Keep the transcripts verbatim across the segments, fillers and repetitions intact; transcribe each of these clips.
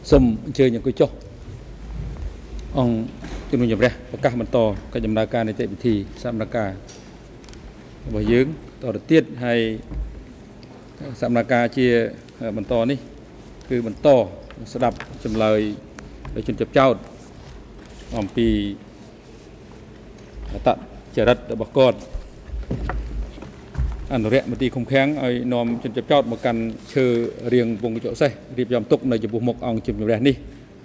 សូមអញ្ជើញអង្គុយចុះអង្គជំនុំជម្រះប្រកាសបន្តកិច្ចដំណើរការនីតិវិធីសមនការរបស់យើងតទៅទៀតហើយសមនការជាបន្តនេះគឺបន្តស្ដាប់ចម្លើយជនជាប់ចោតអំពីអត្តចរិតរបស់គាត់អនុរិយមន្ត្រីឃុំឃាំងឲ្យនាំជនជាប់ចោតមកកាន់ឈើរៀងវងកញ្ចក់សេះរៀបចំទុកនៅចំពោះមុខអង្គជំនុំជម្រះនេះ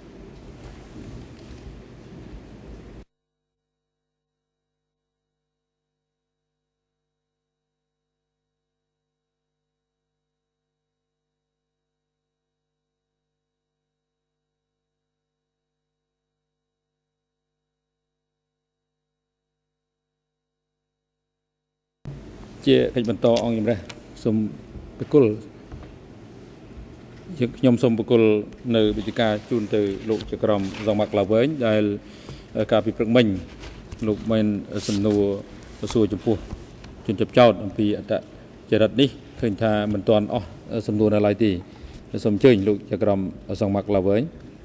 ជាកិច្ចបន្តអង្គជំរះសូមប្រគល់ខ្ញុំសូមប្រគល់នៅវិទ្យការជូនទៅលោកចក្រមសង្មាក់ឡាវែងដែលការពិព្រឹកមិញលោកមានសំណួរសួរចំពោះជនជាប់ចោតអំពីអត្តចរិតនេះឃើញថាមិនទាន់អស់សំណួរនៅឡើយទេសូមអញ្ជើញលោកចក្រមសង្មាក់ឡាវែង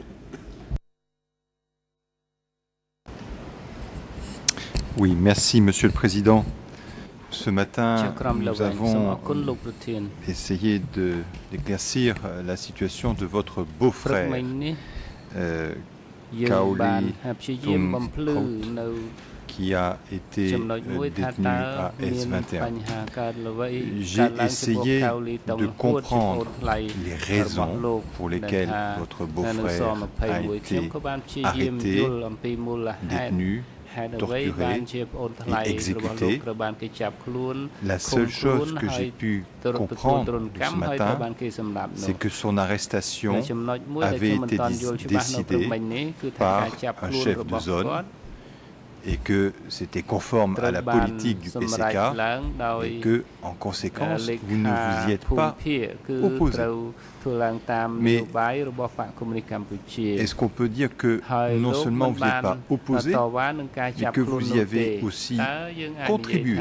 Oui, merci Monsieur le Président. Ce matin, nous avons essayé d'éclaircir la situation de votre beau-frère, euh, Kaoli Tum, qui a été euh, détenu à S vingt et un. J'ai essayé de comprendre les raisons pour lesquelles votre beau-frère a été arrêté, détenu, torturé et exécuté. La seule chose que j'ai pu comprendre ce matin, c'est que son arrestation avait été décidée par un chef de zone et que c'était conforme à la politique du P C K et que, en conséquence, vous ne vous y êtes pas opposé. Mais est-ce qu'on peut dire que non seulement vous n'êtes pas opposé, mais que vous y avez aussi contribué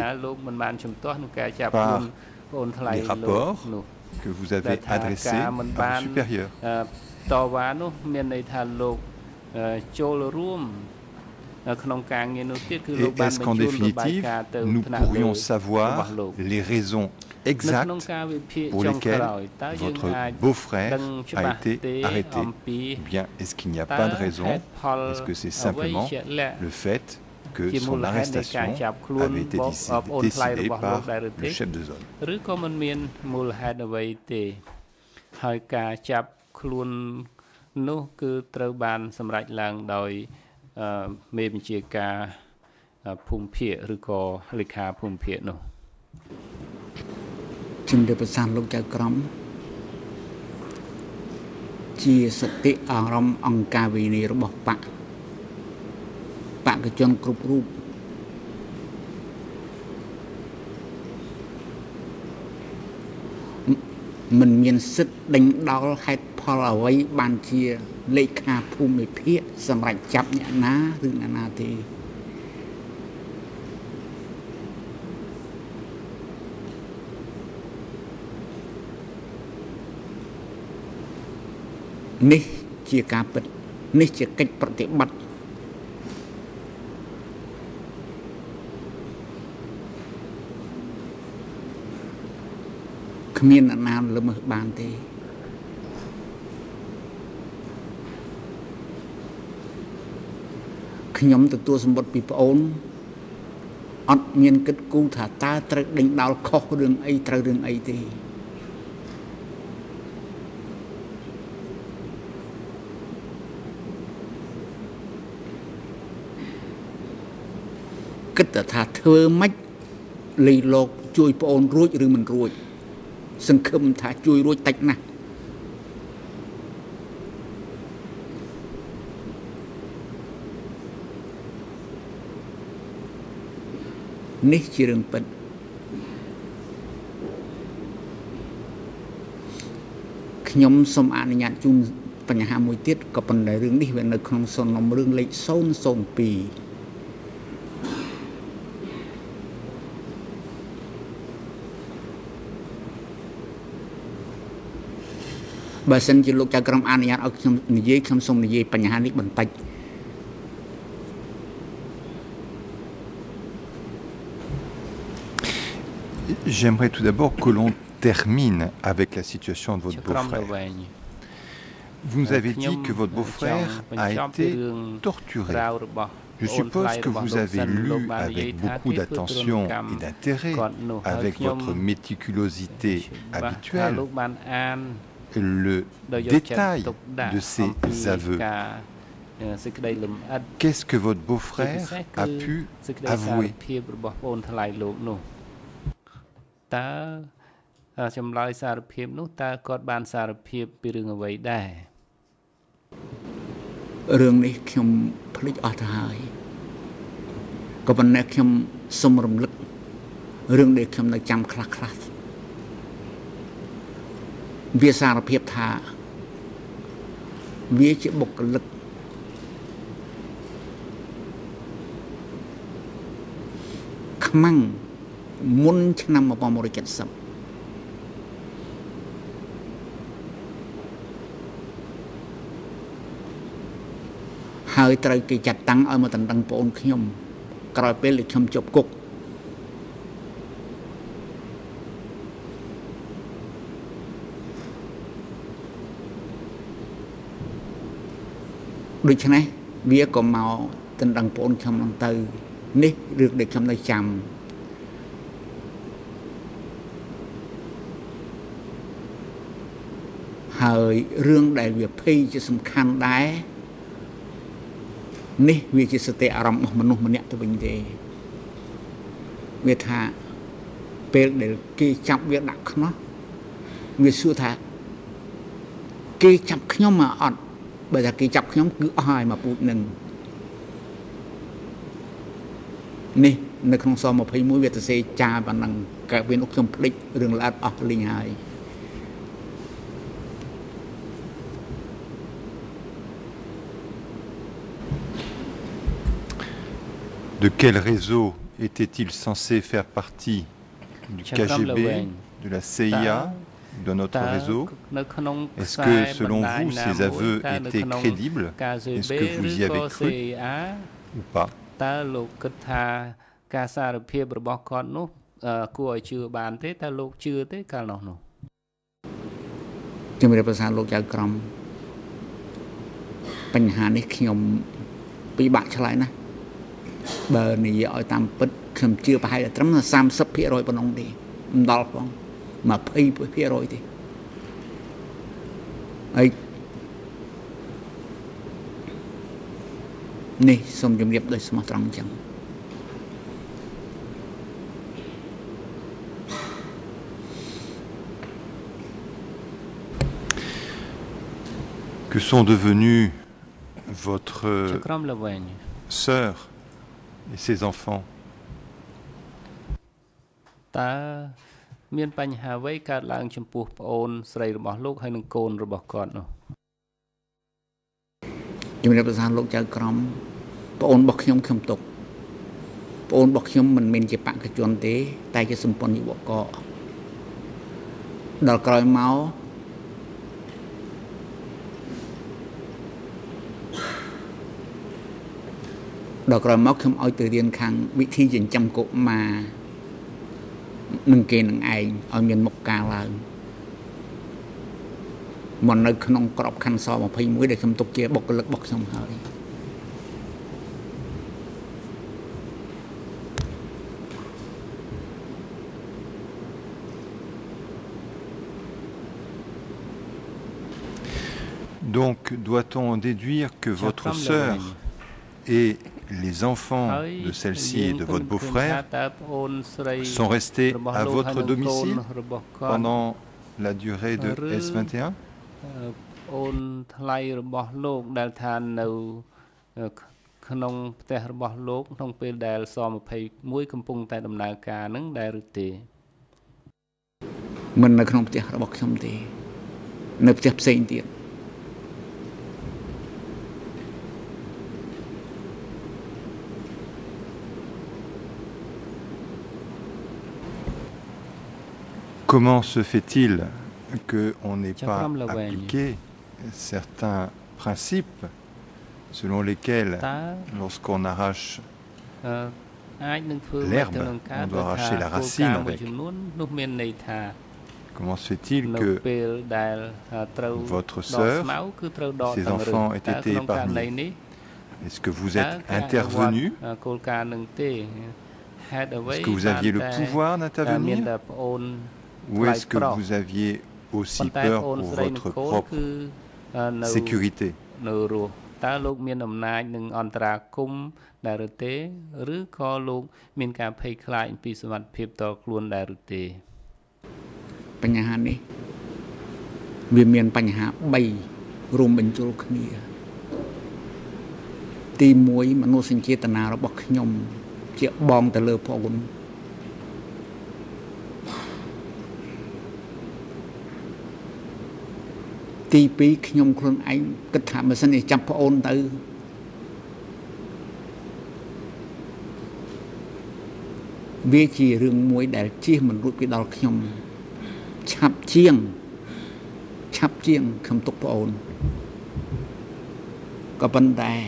par les rapports que vous avez adressés à vos supérieurs? Et est-ce qu'en définitive, nous pourrions savoir les raisons exactes pour lesquelles votre beau-frère a été arrêté? Ou bien est-ce qu'il n'y a pas de raison? Est-ce que c'est simplement le fait que son arrestation avait été décidée par le chef de zone? មេបញ្ជាការភូមិភាគឬក៏លេខាភូមិភាគនោះជំរាបប្រសាសន៍លោកចៅក្រមជាសតិអារម្មណ៍អង្គការវិន័យរបស់បកបកជនគ្រប់រូបមិនមានសិទ្ធិដេញដោលហេតុផលអ្វីបានជាលេខាភូមិភាគសម្រាប់ចាប់អ្នកណាឬអ្នកណាទេនេះជាការពិតនេះជាកិច្ចប្រតិបត្តិគ្មានអ្នកណាល្មើសបានទេខ្ញុំទទួលសម្បត្តិពីប្អូនអត់មានគិតគូរថាតើត្រូវដេញដោលខុសរឿងអីត្រូវរឿងអីទេគិតថាធ្វើម៉េចលីលោកជួយប្អូនរួចឬមិនរួចសង្ឃឹមថាជួយរួចតិចណាស់នេះជារឿងពិតខ្ញុំសូមអនុញ្ញាតជូនបញ្ហាមួយទៀតក៏ប៉ុន្តែរឿងនេះវានៅក្នុងសំណុំរឿងលេខศูนย์ศูนย์สองបើសិនជាលោកចៅក្រមអនុញ្ញាតឲ្យខ្ញុំនិយាយខ្ញុំសូមនិយាយបញ្ហានេះបន្តិច J'aimerais tout d'abord que l'on termine avec la situation de votre beau-frère. Vous nous avez dit que votre beau-frère a été torturé. Je suppose que vous avez lu avec beaucoup d'attention et d'intérêt, avec votre méticulosité habituelle, le détail de ces aveux. Qu'est-ce que votre beau-frère a pu avouer? តើចម្លើយសារភាពនោះតើគាត់បានសារភាពពីរឿងអ្វីដែររឿងនេះខ្ញុំភ្លេចអស់ទៅហើយក៏ប៉ុន្តែខ្ញុំសូមរំលឹករឿងដែលខ្ញុំនៅចាំខ្លះខ្លះវាសារភាពថាវាជាបុគ្គលិកខ្មាំងមុនឆ្នាំmột nghìn chín trăm bảy mươiហើយត្រូវគេចាត់តាំងឲ្យមកដណ្ដឹងប្អូនខ្ញុំក្រោយពេលខ្ញុំជាប់គុកដូច្នេះវាក៏មកដណ្ដឹងប្អូនខ្ញុំនឹងទៅនេះរឿងដែលខ្ញុំនៅចាំហើយរឿងដែលវាភ័យជាសំខាន់ដែរនេះវាជាសតិអារម្មណ៍របស់មនុស្សម្នាក់ទៅវិញទេវាថាពេលដែលគេចាប់វាដាក់ខ្នោះវាសួរថាគេចាប់ខ្ញុំមកអត់បើថាគេចាប់ខ្ញុំគឺអស់ហើយមកពូជនឹងនេះនៅក្នុងស21វាទៅសេចាប៉ុណ្ណឹងកើតវានោះខ្ញុំភ្លេចរឿងល្អិតអស់លីងហើយ De quel réseau était-il censé faire partie? Du K G B, de la C I A, d'un autre réseau? Est-ce que, selon vous, ces aveux étaient crédibles? Est-ce que vous y avez cru ou pas? តើលោកគិតថាការសារភាពរបស់គាត់នោះគួរឲ្យជឿបានទេតើលោកជឿទេកាលនោះនោះជំរាបប្រសាលោកចៅក្រមបញ្ហានេះខ្ញុំពិបាកឆ្លើយណាស់បើនិយាយឲ្យតាមពិតខ្ញុំជឿប្រហែលត្រឹមសាមសិបភាគរយប៉ុណ្ណឹងទេមិនដល់ផងยี่สิบភាគរយទេហើយនេះសូមជម្រាបដោយស្មោះត្រង់អញ្ចឹង Que sont devenus votre sœur et ses enfants? តើមានបញ្ហាអ្វីកើតឡើងចំពោះប្អូនស្រីរបស់លោកហើយនិងកូនរបស់គាត់នោះជំរាបសួរលោកចៅក្រមប្អូនរបស់ខ្ញុំខ្ញុំទុកប្អូនរបស់ខ្ញុំមិនមែនជាបេក្ខជនទេតែជាសម្ព័ន្ធយុវករដល់ក្រោយមកដល់ក្រោយមកខ្ញុំឲ្យទៅរៀនខាងវិធីចិញ្ចឹមកុមារនឹងគេនឹងឯងឲ្យមានមុខការឡើងមកនៅក្នុងក្របខ័ណ្ឌស21ដែលខ្ញុំទុកជាបុគ្គលិករបស់ខ្ញុំហើយ Donc, doit-on en déduire que votre sœur et les enfants de celle-ci et de votre beau-frère sont restés à votre domicile pendant la durée de S vingt et un? Comment se fait-il qu'on n'ait pas appliqué certains principes selon lesquels, lorsqu'on arrache l'herbe, on doit arracher la racine avec. Comment se fait-il que votre sœur, ses enfants aient été épargnés? Est-ce que vous êtes intervenu? Est-ce que vous aviez le pouvoir d'intervenir? Ou est-ce que vous aviez aussi peur pour votre propre sécurité? បញ្ហានេះវាមានបញ្ហាបីរួមបញ្ចូលគ្នាទីមួយមនោសញ្ចេតនារបស់ខ្ញុំជាបងទៅលើប្អូនទីពីរខ្ញុំខ្លួនឯងគិតថាបើសិនជាចាប់ប្អូនទៅវាជារឿងមួយដែលជៀសមិនរួចពីដល់ខ្ញុំឆាប់ជាងឆាប់ជាងខ្ញុំទុកប្អូនក៏ប៉ុន្តែ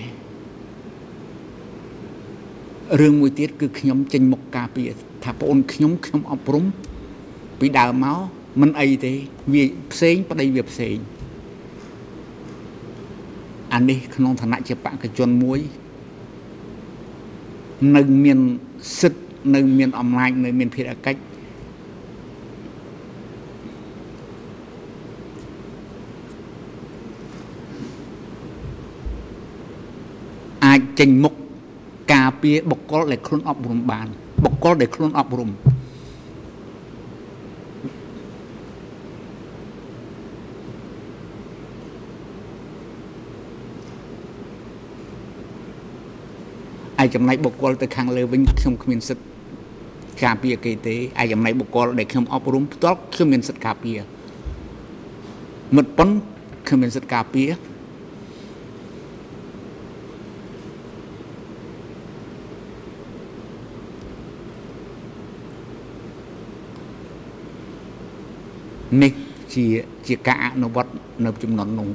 រឿងមួយទៀតគឺខ្ញុំចេញមុខការពារថាប្អូនខ្ញុំខ្ញុំអប់រំពីដើមមកមិនអីទេវាផ្សេងប្តីវាផ្សេងអានេះក្នុងឋានៈជាបេក្ខជនមួយនៅមានសិទ្ធិនៅមានអំណាចនៅមានភារកិច្ចអាចចេញមុខការពារបុគ្គលដែលខ្លួនអប់រំបានបុគ្គលដែលខ្លួនអប់រំឯចំណែកបុគ្គលទៅខាងលើវិញខ្ញុំគ្មានសិទ្ធិការពារគេទេឯចំណែកបុគ្គលដែលខ្ញុំអប់រំផ្ទាល់ខ្ញុំមានសិទ្ធិការពារមិត្តប៉ុនខ្ញុំមានសិទ្ធិការពារនេះជាជាការអនុវត្តនៅចំនួននោះ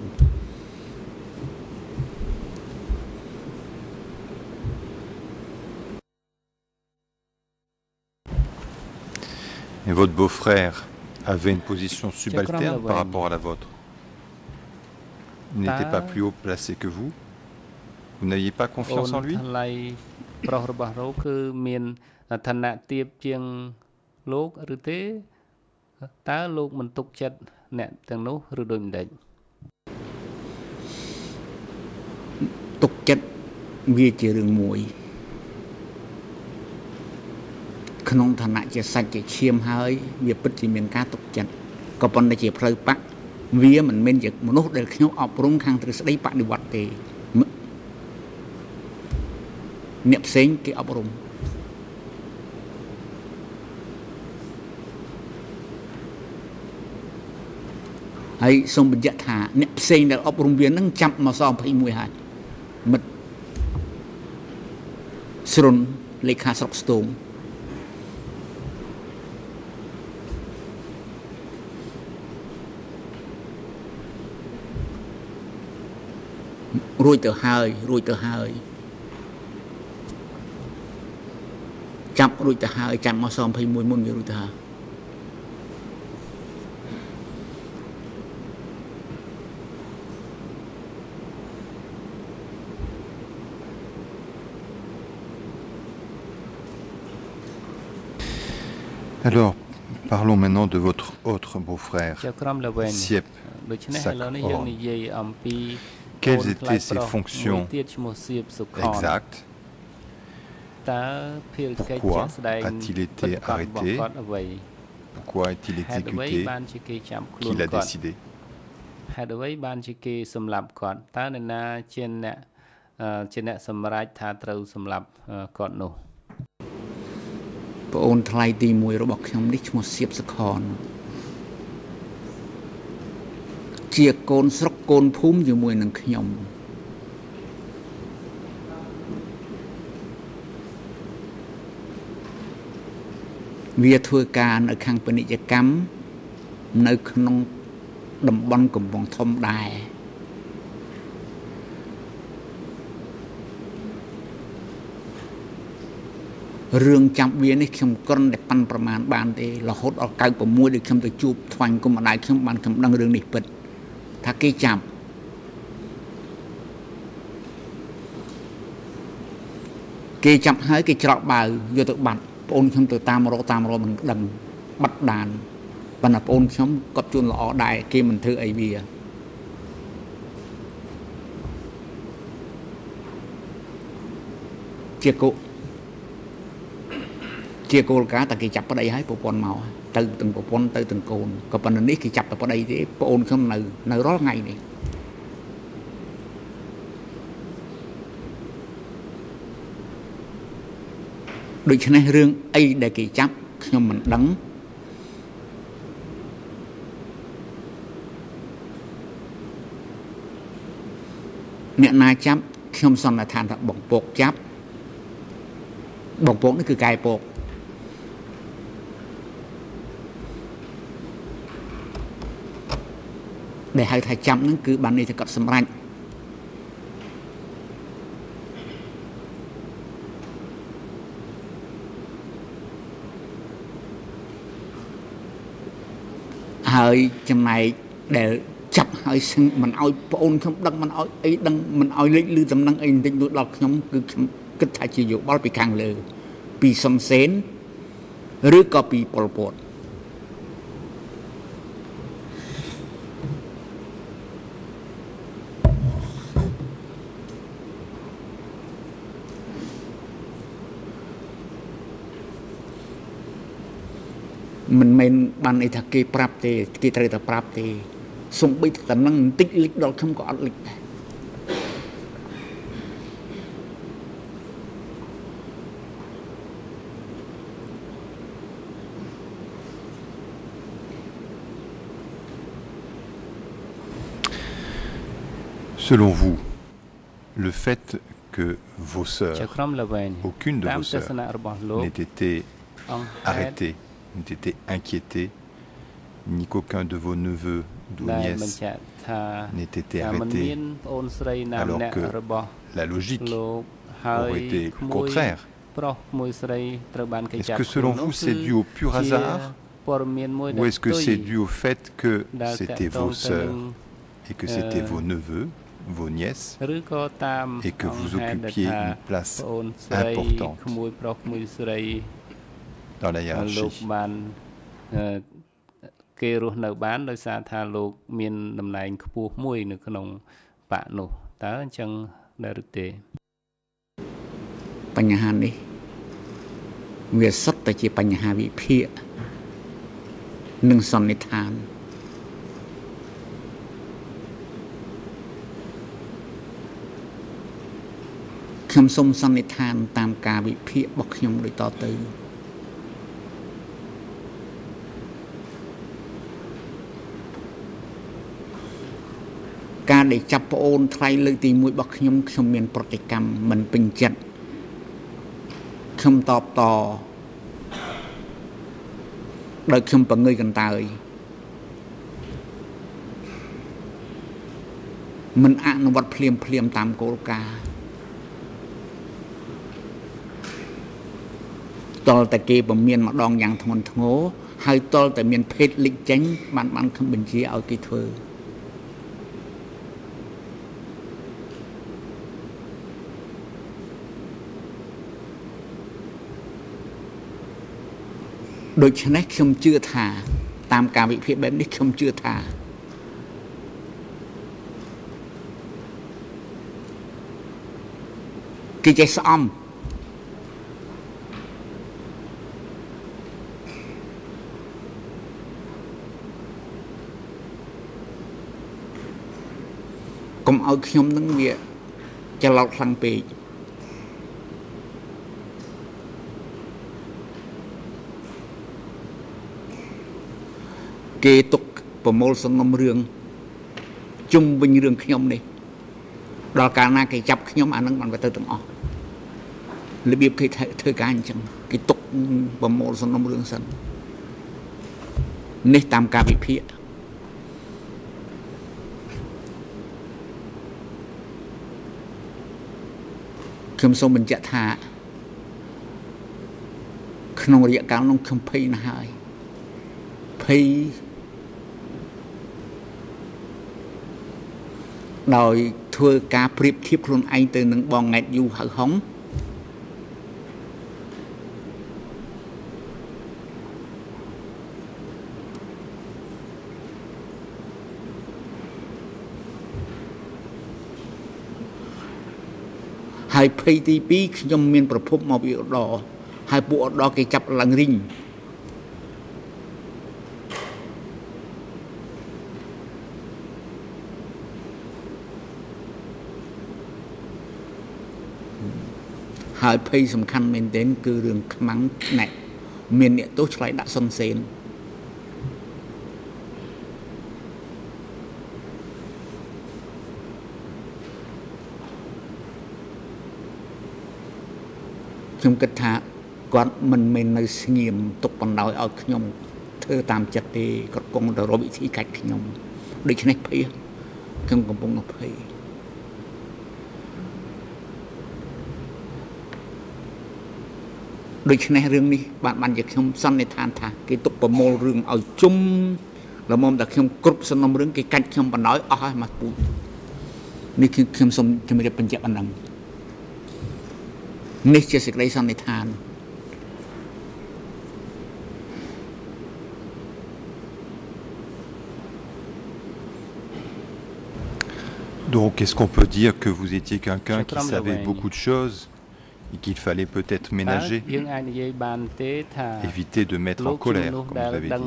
Et votre beau-frère avait une position subalterne par rapport à la vôtre. Il n'était pas plus haut placé que vous. Vous n'aviez pas confiance en lui. ក្នុងឋានៈជាសាច់ជាឈាមហើយវាពិតជាមានការទុកចិត្តក៏ប៉ុន្តែជាផ្លូវបកវាមិនមែនជាមនុស្សដែលខ្ញុំអប់រំខាងទ្រឹស្ដីបដិវត្តទេអ្នកផ្សេងគេអប់រំហើយសូមបញ្ជាក់ថាអ្នកផ្សេងដែលអប់រំវានឹងចាប់មកសยี่สิบเอ็ดហើយមិត្តស្រុនលេខាស្រុកស្ទងរួចទៅហើយរួចទៅហើយចាប់រួចទៅហើយចាំមកยี่สิบเอ็ดមុនវារួចទៅហើយ Alors, parlons maintenant de votre autre beau-frère, Siep Sakhor. Quelles étaient ses fonctions exactes? Pourquoi a-t-il été arrêté? Pourquoi a-t-il exécuté? Qui l'a décidé? ប្អូនថ្លៃទីមួយរបស់ខ្ញុំនេះឈ្មោះសៀបសខនជាកូនស្រុកកូនភូមិជាមួយនឹងខ្ញុំវាធ្វើការនៅខាងពាណិជ្ជកម្មនៅក្នុង đầm bắn cùng vòng thông đài rương chạm viên ấy không con để panประมาณ bàn thì là hốt ở cái của mua được không được chụp thoáng của mà đại không bàn không đăng rương này bật thà cái chạm cái chạm hơi cái chọt bào vô tự bật ôn không tự tam rồi tam rồi mình đằng bắt đàn và là ôn không có chuồn lọ đại kia mình thưa ấy bìa chia cụ chia cô cá ta kỳ chập ở đây hái bộ pon màu từ từng bộ pon từ từng cồn còn phần này kỳ chập ở đây thì ôn không nơi nơi đó ngày này được cho nên riêng ấy để kỳ chập nhưng mình đắng nè na chắp không xong là than thật bọc bột chắp bọc bột nó cứ cài bột để hai thầy chăm nó cứ bán đi cho cặp xâm ranh hơi trong này để chập hơi sưng mình oi ôn không đăng mình oi ấy đăng mình oi lấy lưu tầm đăng ấy định được đọc nhóm cứ cứ thay chỉ dụ bao bị càng lừa bị xâm xén rứa có bị bột bột mình men ban này thật kỳ prap thì kỳ trời thật prap thì sung bị tận năng tích lịch đó không có lịch này Selon vous, le fait que vos sœurs, aucune de vos sœurs, n'ait été arrêtée, n'ait été inquiétée, ni qu'aucun de vos neveux ou nièces n'ait été arrêté, alors que la logique aurait été contraire. Est-ce que selon vous c'est dû au pur hasard ou est-ce que c'est dû au fait que c'était vos sœurs et que c'était vos neveux, vos nièces et que vous occupiez une place importante dans la hiérarchie? គេរស់នៅបានដោយសារថាលោកមានតំណែងខ្ពស់មួយនៅក្នុងបកនោះតើអញ្ចឹងដែរឬទេបញ្ហានេះវាសុទ្ធតែជាបញ្ហាវិភាគនិងសន្និដ្ឋានខ្ញុំសូមសន្និដ្ឋានតាមការវិភាគរបស់ខ្ញុំដូចតទៅការដែលចាប់ប្អូនថ្លៃលើកទីមួយរបស់ខ្ញុំខ្ញុំមានប្រតិកម្មមិនពេញចិត្តខ្ញុំតបតដោយខ្ញុំបង្ងើយកន្តើយមិនអនុវត្តភ្លាមភ្លាមតាមគោលការណ៍តលតែគេបំមានម្ដងយ៉ាងធ្ងន់ធ្ងរហើយតលតែមានភេទលិចចេញបានបានខ្ញុំបញ្ជាឲ្យគេធ្វើដូច្នេះខ្ញុំជឿថាតាមការវិភាគបែបនេះខ្ញុំជឿថាគេចេះស្អំកុំឲ្យខ្ញុំនឹងវាច្រឡោតខ្លាំងពេកគេទុកប្រមូលសង្ងំរឿងជុំវិញរឿងខ្ញុំនេះដល់កាលណាគេចាប់ខ្ញុំអានឹងបានទៅទាំងអស់របៀបគេធ្វើការអញ្ចឹងគេទុកប្រមូលសង្ងំរឿងសិននេះតាមការវិភាគខ្ញុំសូមបញ្ជាក់ថាក្នុងរយៈកាលនោះខ្ញុំភ័យណាស់ហើយភ័យដោយធ្វើការប្រៀបធៀបខ្លួនឯងទៅនឹងបងង៉ែតយូហៅហុងហើយភ័យទីពីរខ្ញុំមានប្រភពមកពីឧត្តរហើយពួកឧត្តរគេចាប់ឡើងរីងហើយភ័យសំខាន់មែនទែនគឺរឿងខ្មាំងណែមានអ្នកទោសឆ្លៃដាក់សុនសេនខ្ញុំគិតថាគាត់មិនមែននៅស្ងៀមទុកបណ្ដោយឲ្យខ្ញុំធ្វើតាមចិត្តទេគាត់គង់តែរកវិធីកាច់ខ្ញុំដូច្នេះភ័យខ្ញុំកំពុងភ័យដូច្នេះរឿងនេះបានបានជាខ្ញុំសន្និដ្ឋានថាគេទុកប្រមូលរឿងឲ្យជុំល្មមតែខ្ញុំគ្រប់សំណុំរឿងគេកាច់ខ្ញុំបណ្ដោយអស់ហើយមកពូជនេះគឺខ្ញុំសូមជម្រាបបញ្ជាក់ប៉ុណ្ណឹងនេះជាសេចក្តីសន្និដ្ឋាន Donc, est-ce qu'on peut dire que vous étiez quelqu'un qui savait beaucoup de choses et qu'il fallait peut-être ménager, éviter de mettre en colère, comme vous avez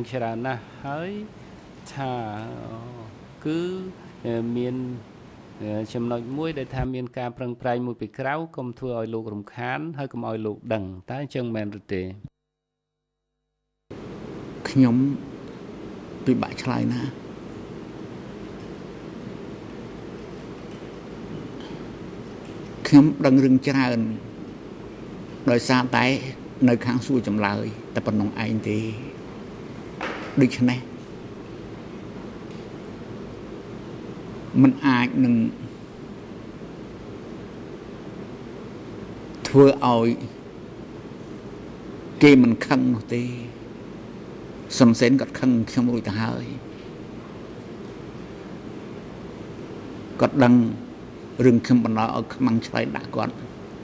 dit. ចំណុចមួយដែលថាមានការប្រឹងប្រែងមួយពីក្រៅកុំធ្វើឲ្យលោករំខានហើយកុំឲ្យលោកដឹងតើអញ្ចឹងមែនឬទេខ្ញុំពិបាកឆ្លើយណាខ្ញុំដឹងរឿងច្រើនដោយសារតែនៅខាងសួរចម្លើយតែប៉ុណ្ណឹងឯងទេដូច្នេះมันអាចនឹងធ្វើឲ្យគេមិនខឹងនោះទេសុនសេនគាត់ខឹងខ្ញុំរួចទៅហើយគាត់ដឹងរឿងខ្ញុំបណ្ដោយឲ្យខ្មាំងឆ្លៃដាក់គាត់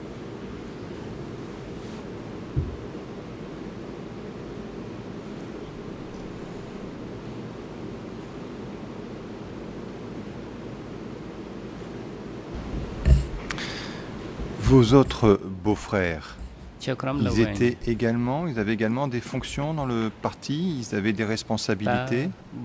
Vos autres beaux-frères, ils étaient également, ils avaient également des fonctions dans le parti, ils avaient des responsabilités.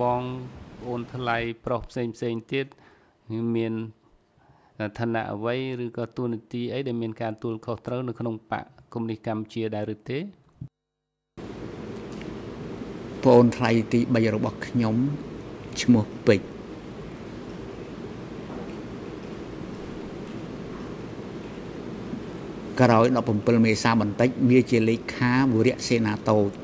ក្រោយដល់bảyមេសាបន្តិចវាជាលេខាវរៈសេនាតូច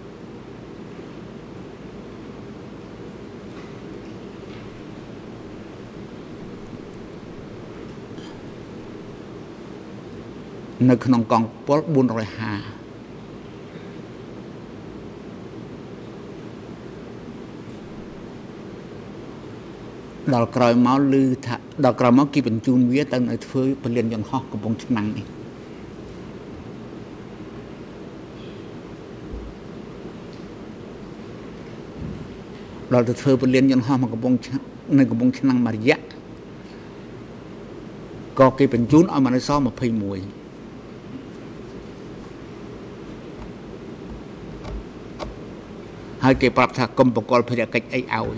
នៅក្នុងកងពលbốn trămห้าដល់ក្រោយមកឮថាដល់ក្រោយមកគេបញ្ជូនវាទៅនៅធ្វើពលានយន្តហោះកំពង់ឆ្នាំងនេះ ដល់ទៅធ្វើពលានយន្តហោះមកកំពង់នៅកំពង់ឆ្នាំងមួយរយៈក៏គេបញ្ជូនឲ្យមកនៅស21ហើយគេប្រាប់ថាកុំបកលភារកិច្ចអីឲ្យ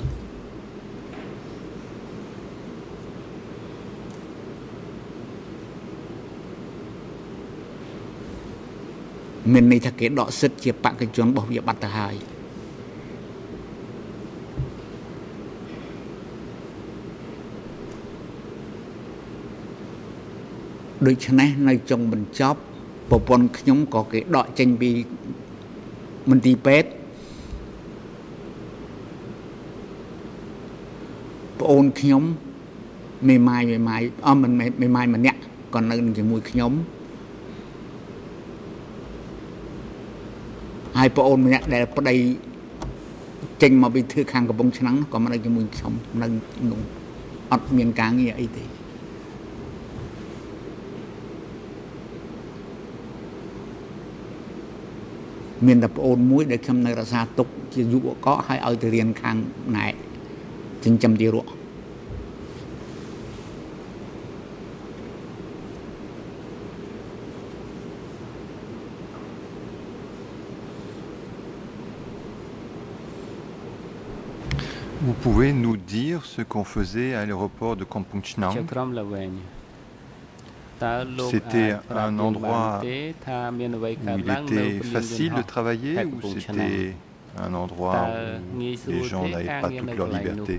មានន័យថាគេដកសិទ្ធិជាបេក្ខជនរបស់វាបាត់ទៅហើយ ដូច្នេះនៅចុងបញ្ចប់ប្រពន្ធខ្ញុំក៏គេដកចេញពីមន្ទីរពេទ្យប្អូនខ្ញុំមេម៉ាយមេម៉ាយអមមិនមេម៉ាយម្នាក់ còn nơiជាមួយខ្ញុំហើយបងអូនម្នាក់ដែលប្តីចេញមកពីធ្វើខាងកំពង់ឆ្នាំងក៏មកនៅជាមួយខ្ញុំនៅនោះអត់មានការងារអីទេមានតែបងអូនមួយដែលខ្ញុំនៅរក្សាទុកជាយុវកហើយឲ្យទៅរៀនខាងណែចិញ្ចឹមទារក Vous pouvez nous dire ce qu'on faisait à l'aéroport de Kampong Chhnang? C'était un endroit où il était facile de travailler ou c'était un endroit où les gens n'avaient pas toute leur liberté?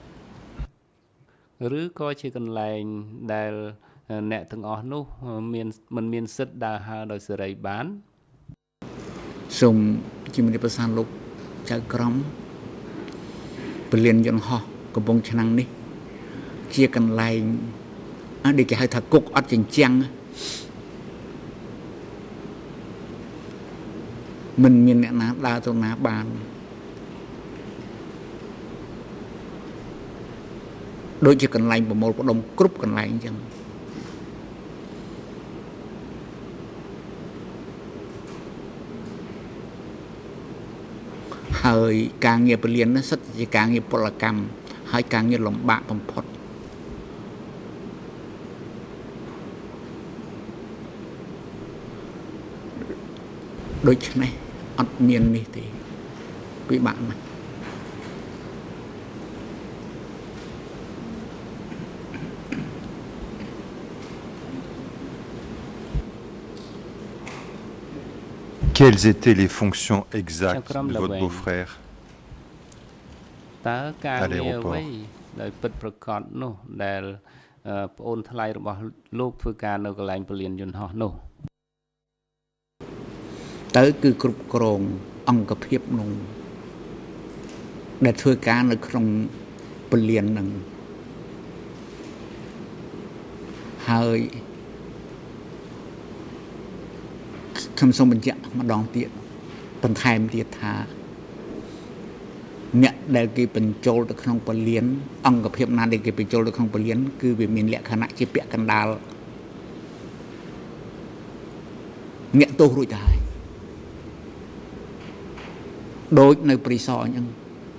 ឬក៏ជាកន្លែងដែលអ្នកទាំងអស់នោះមានមិនមានសិទ្ធិដើរហើរដោយសេរីបានសូមជំរាបប្រសាសន៍លោកចៅក្រម ពលានយន្តហោះកំពង់ឆ្នាំងនេះជាកន្លែងដែលគេហៅថាគុកអត់ចិញ្ចាំងមិនមានអ្នកណាដើរទៅណាបានដូចជាកន្លែងប្រមូលផ្ដុំគ្រប់កន្លែងអញ្ចឹង ហើយការងារពលាននេះសិតជាការងារពលកម្មហើយការងារលំបាកបំផុតដូច្នេះអត់មាននេះទេពិបាកណាស់ Quelles étaient les fonctions exactes de votre beau-frère à l'aéroport? ដោយពិតប្រកបនោះដែលប្អូនថ្លៃរបស់លោកធ្វើការនៅកន្លែងពលានយន្តហោះនោះទៅគឺគ្រប់គ្រងអង្គភាពនោះដែលធ្វើការនៅក្នុងពលាននឹងហើយ ខ្ញុំសូមបញ្ជាក់ម្ដងទៀតបន្ថែមទៀតថាអ្នកដែលគេបញ្ចូលទៅក្នុងពលានអង្គភាពណាដែលគេបញ្ចូលទៅក្នុងពលានគឺវាមានលក្ខណៈជាពាក់កណ្ដាលអ្នកទោសរួចទៅហើយដូចនៅព្រីសអញ្ចឹង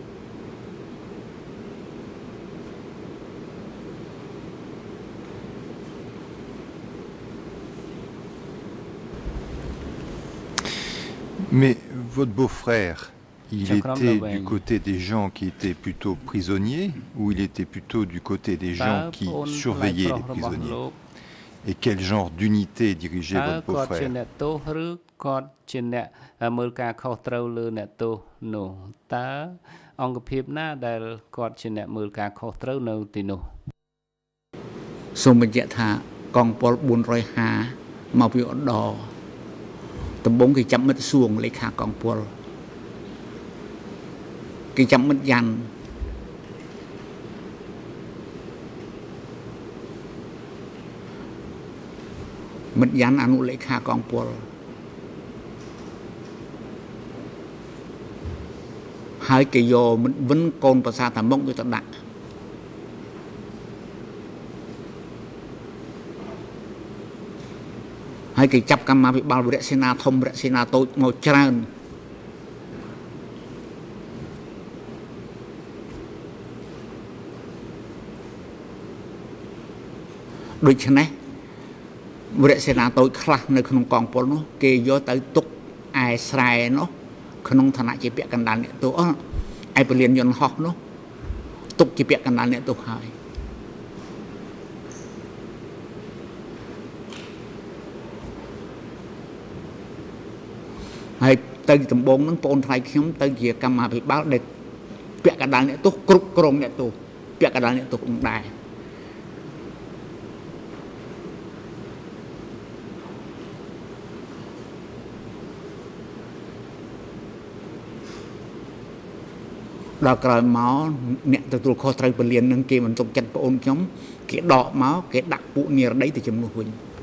Mais votre beau-frère, il était du côté des gens qui étaient plutôt prisonniers ou il était plutôt du côté des gens qui surveillaient les prisonniers? Et quel genre d'unité dirigeait votre beau-frère? Tầm bốn cái chấm mất xuồng lấy khả con pol cái chấm mất dàn mất dàn ăn lấy khả con pol hai cái vô mình vẫn còn bà xa tầm bông cái tận đặng hai cái chấp cam mà bị bao bệ xe na thông bệ xe na tôi màu trơn đôi chân này bệ xe na tôi khắc nơi không còn phố nó kê vô tới tục ai sai nó không thằng nào chỉ biết cần đàn tôi ai phải liền dọn học nó tục chỉ biết cần đàn tôi hỏi hay tới tầm bốn nó phone thay kiếm tới kia cầm mà bị báo để bịa cả đàn này tôi cục cồn này tôi bịa cả đàn này tôi cũng đài đó cài máu nè từ từ kho trai bền liền nâng kia mình tục chặt phone nhóm cái đọ máu cái đặc vụ nhiều đấy thì chấm nuôi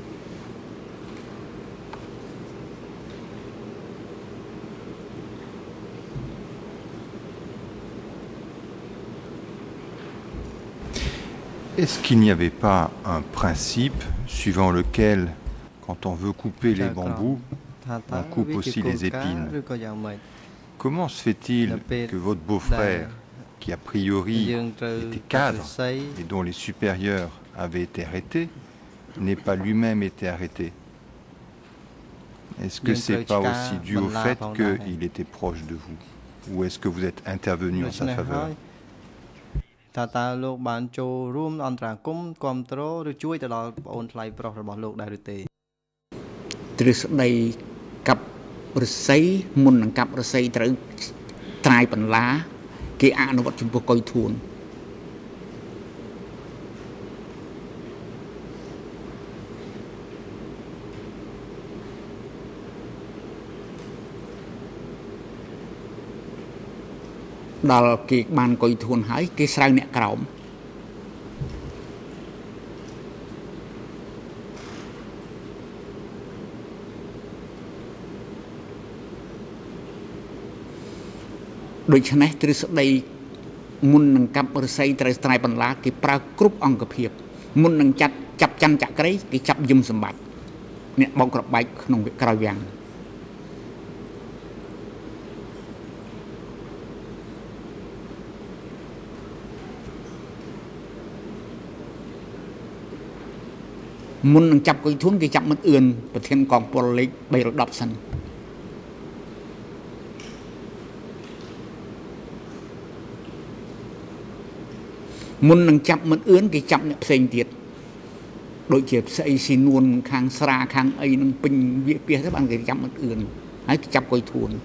Est-ce qu'il n'y avait pas un principe suivant lequel, quand on veut couper les bambous, on coupe aussi les épines? Comment se fait-il que votre beau-frère, qui a priori était cadre et dont les supérieurs avaient été arrêtés, n'ait pas lui-même été arrêté? Est-ce que c'est pas aussi dû au fait qu'il était proche de vous? Ou est-ce que vous êtes intervenu en sa faveur? ដល់គេបានកុយធួនហើយគេស្រៅអ្នកក្រោមដូច្នេះទ្រឹស្ដីមុននឹងកាប់ឫស្សីត្រូវស្ត្រៃបន្លាគេប្រើគ្រប់អង្គភាពមុននឹងចាត់ចាប់ច័ន្ទចក្រីគេចាប់យមសម្បត្តិអ្នកបោកក្របបែកក្នុងក្រោយវាំងមុននឹងចាប់កុយធួនគេចាប់មិត្តអឿនប្រធានកងពលលេខបីរយដប់សិនមុននឹងចាប់មិត្តអឿនគេចាប់អ្នកផ្សេងទៀតដូចជាផ្សេងស៊ីនួនខាងស្រាខាងអីនឹងពេញវាពីទៅបានគេចាប់មិត្តអឿនហើយគេចាប់កុយធួន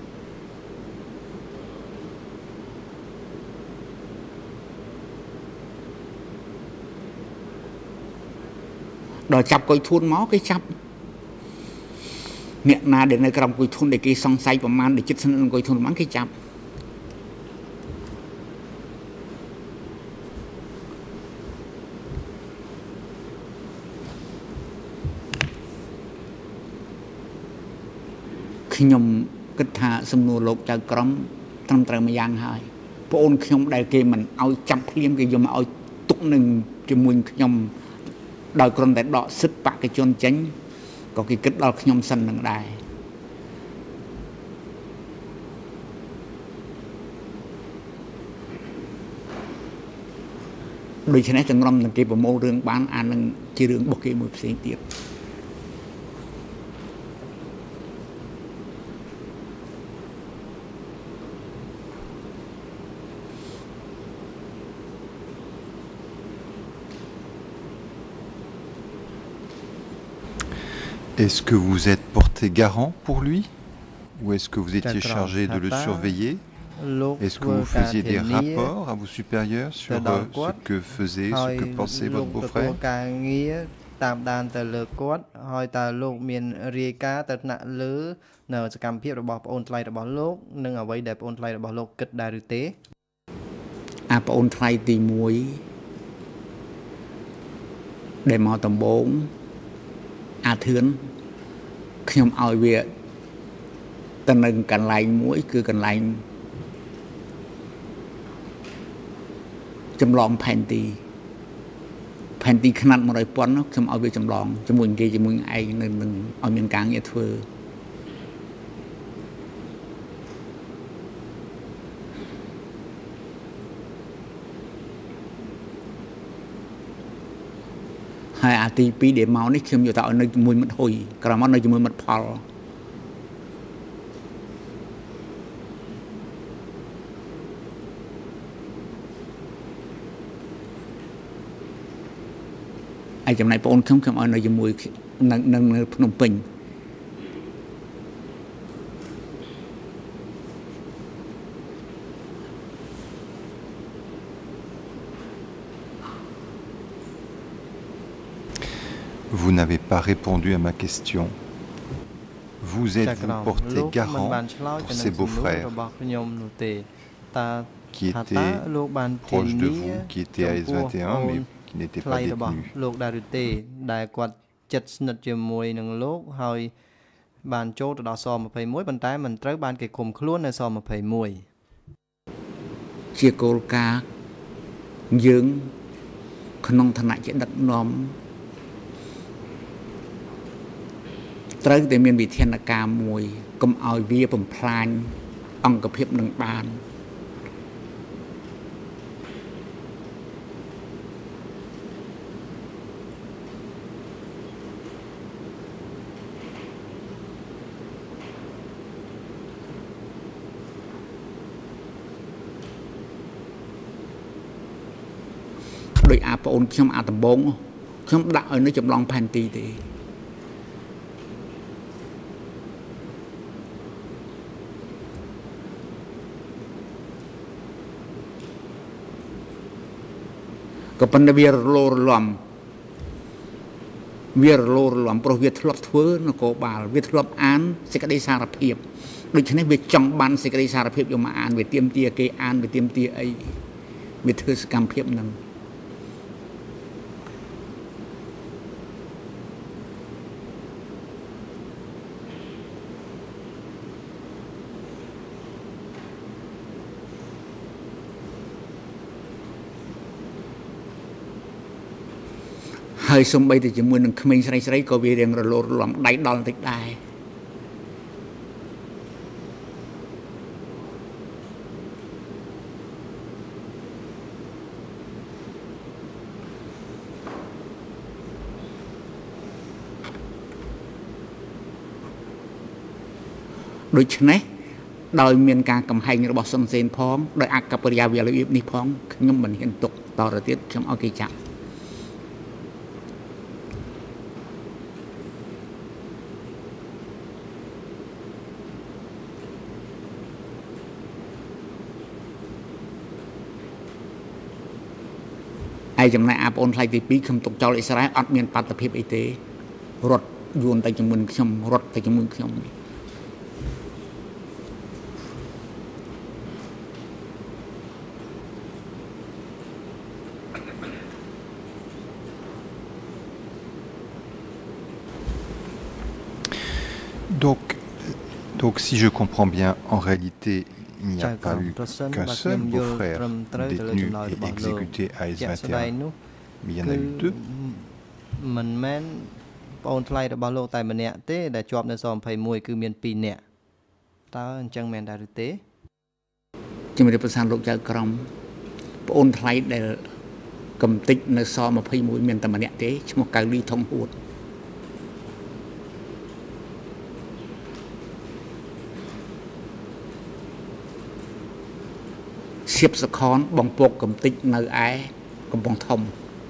ដល់ចាប់កុយធួនមកគេចាប់អ្នកណាដែលនៅក្រោមកុយធួនដែលគេសង្ស័យប្រមាណដែលចិត្តស្និទ្ធនឹងកុយធួនប្រមាណគេចាប់ខ្ញុំគិតថាសំណួរលោកចៅក្រមត្រឹមត្រូវមួយយ៉ាងហើយបងអូនខ្ញុំដែលគេមិនឲ្យចាប់ភ្លាមគេយកមកឲ្យទុកនឹងជាមួយខ្ញុំដោយគ្រាន់តែដកសិទ្ធិបកជនចេញក៏គេគិតដល់ខ្ញុំសិននឹងដែរដូច្នេះចង្រំនឹងគេប្រមូលរឿងបានអានឹងជារឿងរបស់គេមួយផ្សេងទៀត Est-ce que vous êtes porté garant pour lui? Ou est-ce que vous étiez chargé de le surveiller? Est-ce que vous faisiez des rapports à vos supérieurs sur euh, ce que faisait, ce que pensait votre beau-frère? À thឿនខ្ញុំឲ្យវាទៅនៅកន្លែងមួយគឺកន្លែងចម្លងផែនទីផែនទីខ្នាតmột trămពាន់ខ្ញុំឲ្យវាចម្លងជាមួយគេជាមួយឯងនៅនឹងឲ្យមានការងារធ្វើហើយអាទីពីរដែលមកនេះខ្ញុំយកទៅឲ្យនៅជាមួយមិត្តហ៊ុយក្រោយមកនៅជាមួយមិត្តផលឯចំណែកបងខ្ញុំខ្ញុំឲ្យនៅជាមួយនៅនៅភ្នំពេញ Vous n'avez pas répondu à ma question. Vous êtes-vous porté garant pour ses beaux-frères qui étaient proches de vous, qui étaient à S vingt et un, mais qui n'étaient pas détenus? ក្នុងឋានៈជាដឹកនាំត្រូវតែមានវិធានការមួយកុំឲ្យវាបំផ្លាញអង្គភាពនឹងបានដោយអាប្អូនខ្ញុំអាដំបងខ្ញុំដាក់ឲ្យនៅចម្លងផែនទីទេក៏ប៉ុន្តែវារលោរលំវារលោរលំព្រោះវាធ្លាប់ធ្វើនគរបាលវាធ្លាប់អានសេចក្តីសារភាពដូច្នេះវាចង់បានសេចក្តីសារភាពយកមកអានវាទៀមទាគេអានវាទៀមទាអីវាធ្វើសកម្មភាពហ្នឹងហើយសំបីតែជាមួយនឹងក្មេងស្រីស្រីក៏វារៀងរលោរលំដៃដល់តិចដែរដូច្នេះដោយមានការកំហែងរបស់សុនសេនផងដោយអកប្បកិរិយាវារបៀបនេះផងខ្ញុំមិនហ៊ានទុកតទៅទៀតខ្ញុំឲ្យគេចាប់ហើយចំណែកអាប្អូនថ្លៃទីពីរខ្ញុំទុកចោលអ៊ីស្រាអែលអត់មានបាតុភិបអីទេរត់យួនទៅជាមួយខ្ញុំរត់ទៅជាមួយខ្ញុំ Donc, donc, si je comprends bien, en réalité, il n'y a pas eu qu'un seul beau-frère détenu et exécuté à S vingt et un, mais il y en a eu deux. មិនមែនបងថ្លៃរបស់លោកតែម្នាក់ទេដែលជាប់នៅស២១គឺមានពីរនាក់តើអញ្ចឹងមែនដែរឬទេជំរាបប្រសាលោកចៅក្រមបងថ្លៃដែលកំតិចនៅស២១មានតែម្នាក់ទេឈ្មោះកៅលីថងហួតសៀបសខនបងពកកំតិចនៅឯកំពង់ធំ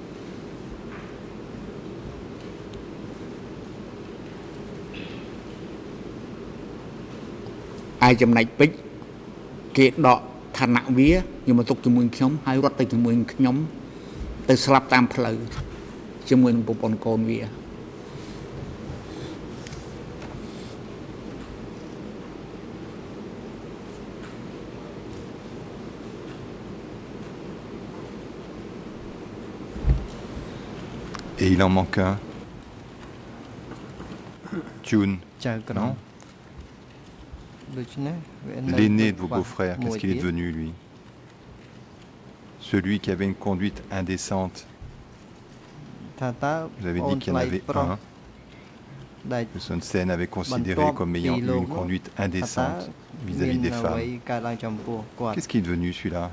ឯចំណែកពេជ្រគេដកឋានៈវាយកមកទុកជាមួយខ្ញុំហើយរត់ទៅជាមួយខ្ញុំទៅស្លាប់តាមផ្លូវជាមួយនឹងប្រពន្ធកូនវា Et il en manque un. June. Non. L'aîné de vos beaux-frères, qu'est-ce qu'il est devenu, lui? Celui qui avait une conduite indécente. Vous avez dit qu'il y en avait un. Que Son Sen avait considéré comme ayant eu une conduite indécente vis-à-vis des femmes. Qu'est-ce qui est devenu, celui-là?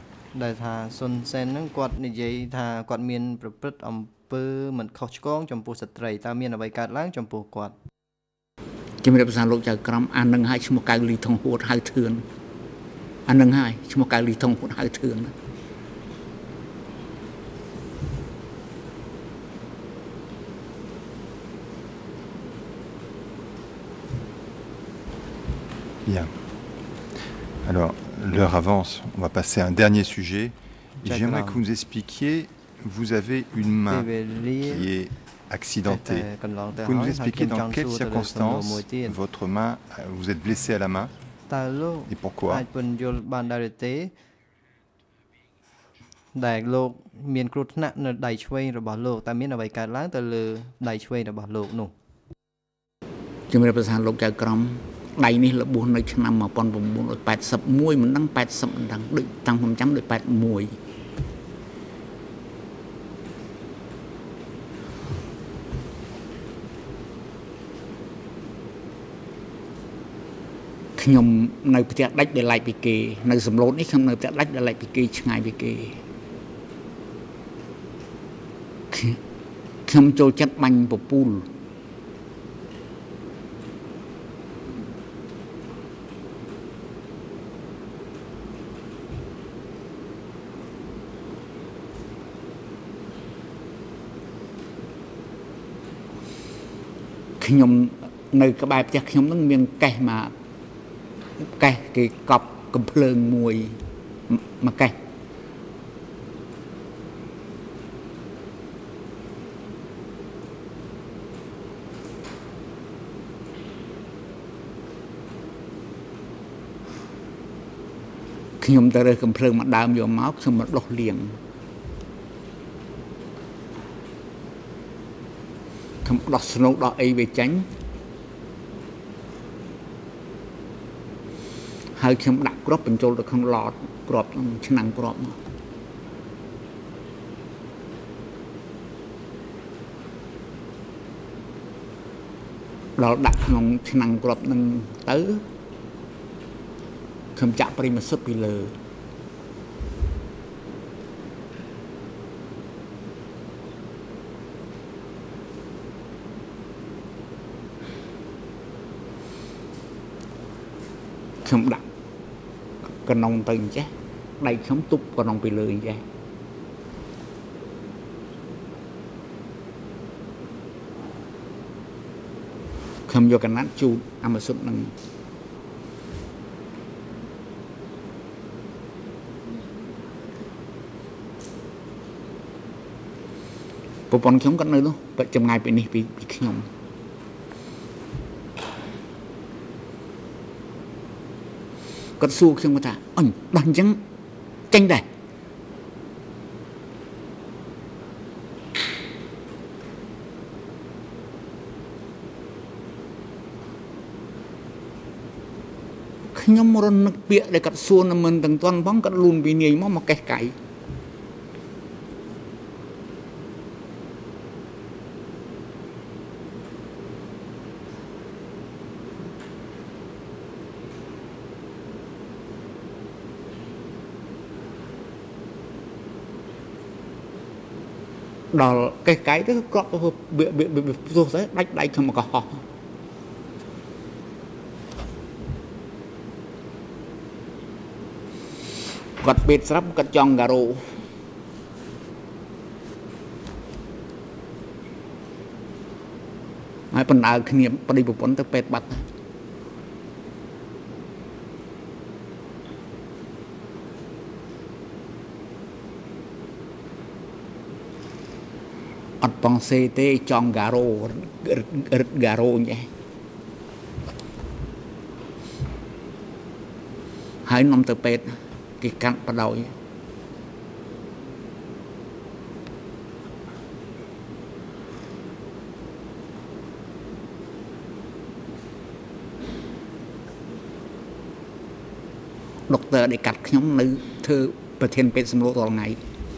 Mình khó con trong bộ sạch rầy ta miên là bài cát láng trong bộ quạt. Chúng mình đã sản lộ chào cắm anh nâng hai một cái ly thông hút hai thường anh nâng hai một cái ly thông hút hai thường Bien. Alors, l'heure avance. On va passer à un dernier sujet. J'aimerais que vous nous expliquiez. Vous avez une main qui est accidentée. Vous pouvez nous expliquer dans quelles circonstances votre main, vous êtes blessé à la main et pourquoi? ខ្ញុំនៅផ្ទះដាច់ដែលឡែកពីគេនៅសំឡូតនេះខ្ញុំនៅផ្ទះដាច់ដែលឡែកពីគេឆ្ងាយពីគេខ្ញុំចូលចិត្តបាញ់ពពូលខ្ញុំនៅក្បែរផ្ទះខ្ញុំនឹងមានកេះមកកេះគេកប់កំភ្លើងមួយមកកេះខ្ញុំទៅរើសកំភ្លើងមកដើមយកមកខ្ញុំមកដុសលាងខ្ញុំដោះស្នូកដោះអីវាចាញ់ហើយខ្ញុំដាក់គ្រាប់បញ្ចូលទៅក្នុងឡតគ្រាប់ឆ្នាំងគ្រាប់មកដល់ដាក់ក្នុងឆ្នាំងគ្រាប់នឹងទៅខ្ញុំចាក់ប្រេងម្សៅពីលើខ្ញុំដាក់កណ្ដុងទៅអញ្ចេះដៃខ្ញុំទប់កណ្ដុងពីលើអញ្ចេះខ្ញុំយកកណាត់ជូតអាម៉ាស៊ុតនឹងប្រពន្ធខ្ញុំគាត់នៅនោះចម្ងាយពីនេះពីខ្ញុំគាត់សួរខ្ញុំថាអញដោះអញ្ចឹងចេញដែរខ្ញុំរនឹកពាក្យដែលគាត់សួរនៅមិនទាំងទាន់ផងគាត់លូនពីនាយមកមកកេះកៃដល់កេះកៃទៅគ្រាប់វាទោះទៅដាច់ដៃខ្ញុំមកកោះគាត់បេតស្រាប់គាត់ចង់ការ៉ូហើយបណ្ដាលគ្នាប្តីប្រពន្ធទៅពេទ្យបាត់អត់បងសេទេចង់ការ៉ូរឹតការ៉ូអញ្ចឹងហើយនាំទៅពេទ្យគេកាត់បដោយដុកទ័រដែលកាត់ខ្ញុំនៅធ្វើប្រធានពេទ្យសម្រួលរាល់ថ្ងៃ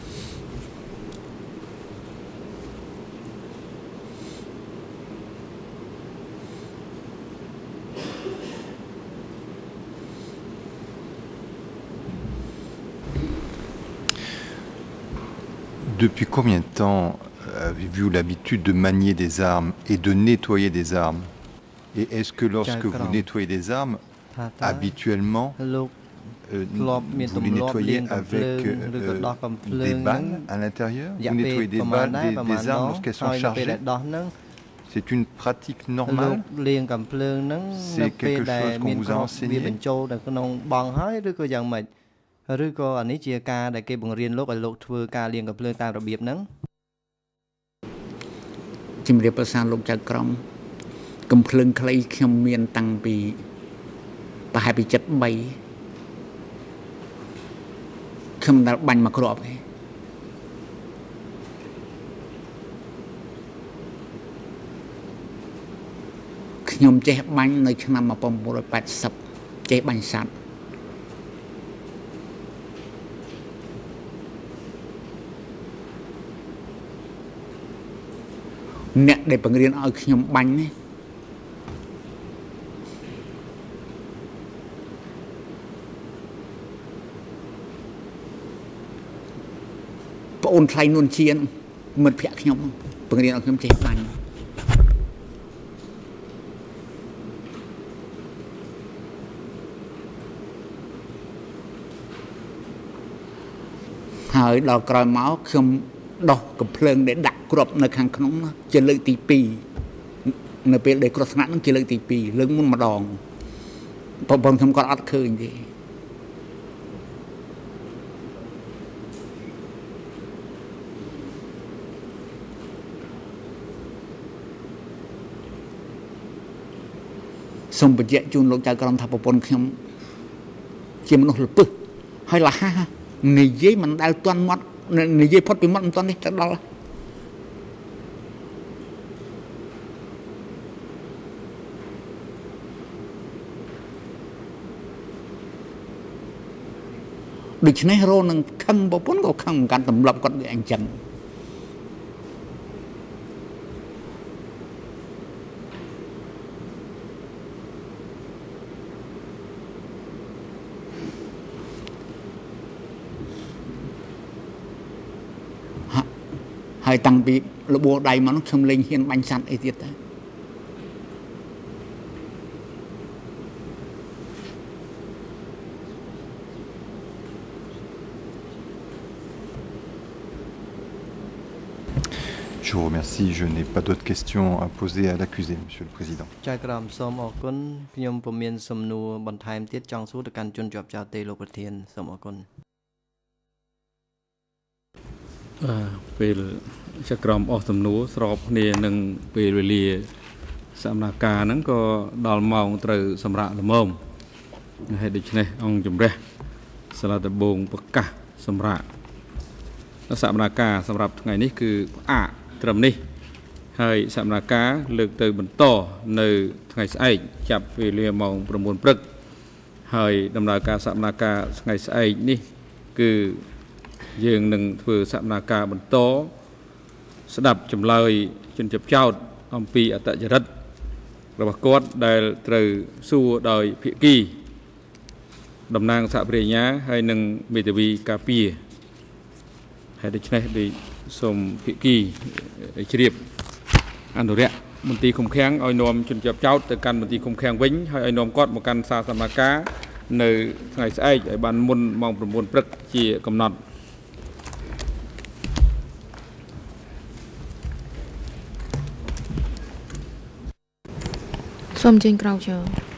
Depuis combien de temps avez-vous l'habitude de manier des armes et de nettoyer des armes? Et est-ce que lorsque vous nettoyez des armes, habituellement, euh, vous les nettoyez avec euh, des balles à l'intérieur? Vous nettoyez des balles, des, des armes lorsqu'elles sont chargées? C'est une pratique normale? C'est quelque chose qu'on vous a enseigné? ឬក៏អានេះជាការដែលគេបង្រៀនលោកឲ្យលោកធ្វើការលាងកំភ្លើងតាមរបៀបហ្នឹងជំរាបប្រសាលោកចៅក្រមកំភ្លើងខ្លីខ្ញុំមានតាំងពីប្រហែលពីចិត្តបីខ្ញុំដល់បាញ់មកគ្រាប់ឯងខ្ញុំចេះបាញ់នៅឆ្នាំmột nghìn chín trăm tám mươiចេះបាញ់សត្វអ្នកដែលបង្រៀនឲ្យខ្ញុំបាញ់នេះនថ្លៃនួនជាមិត្តភក្តិខ្ញុំបង្រៀនឲ្យខ្ញុំចេះបាញ់ហើយដល់ក្រោយមកខ្ញុំដោះកំភ្លើងដែលដាក់គ្រាប់នៅខាងក្នុងជាលើកទីពីរនៅពេលដែលគ្រោះថ្នាក់នឹងជាលើកទីពីរលើកមុនម្ដងបងប្អូនខ្ញុំគាត់អត់ឃើញទេសូមបញ្ជាក់ជូនលោកចៅក្រមថាប្រពន្ធខ្ញុំជាមនុស្សល្ពឹសហើយលះនិយាយមិនដែលទាន់មាត់និយាយផុតពីមាត់មិនទាន់នេះទៅដល់ដូច្នេះរោនឹងខឹងប្រពន្ធក៏ខឹងកាន់ទម្លាប់គាត់ដូចអញ្ចឹងហើយតាំងពីលបួរដៃមកនោះខ្ញុំលេងហ៊ានបាញ់សត្វអីទៀតដែរ Je vous remercie. Je n'ai pas d'autres questions à poser à l'accusé, Monsieur le Président. ចៅក្រមសូមអរគុណខ្ញុំពុំមានសំណួរបន្ថែមទៀតចង់សួរទៅកាន់ជនជាប់ចោទទេលោកប្រធានសូមអរគុណពេលចៅក្រមអស់សំណួរស្របគ្នានឹងពេលវេលាសកម្មភាពហ្នឹងក៏ដល់ម៉ោងត្រូវសម្រាប់ល្មមហើយដូច្នេះអង្គជំរះសាលាដំបងប្រកាសសម្រាប់សកម្មភាពសម្រាប់ថ្ងៃនេះគឺផ្អាកត្រឹមនេះហើយសកម្មភាពលើកទៅបន្តនៅថ្ងៃស្អែកចាប់វេលាម៉ោងប្រាំបួនព្រឹកហើយដំណើរការសកម្មភាពថ្ងៃស្អែកនេះគឺយើងនឹងធ្វើសកម្មភាពបន្តស្ដាប់ចម្លើយជនជាប់ចោទអំពីអត្តចរិតរបស់គាត់ដែលត្រូវសួរដោយភាគីតំណាងសហប្រញ្ញាហើយនឹងមេធាវីការពារហើយដូច្នេះដូចសូមភាគីជ្រាបអនុរិយមន្ត្រីឃុំឃាំងឲ្យនាំជនជាប់ចោទទៅកាន់មន្ត្រីឃុំឃាំងវិញហើយឲ្យនាំគាត់មកកាន់សាលសមាការនៅថ្ងៃស្អែកឲ្យបានមុនម៉ោងប្រាំបួនព្រឹកជាកំណត់សូមចេញក្រៅចូល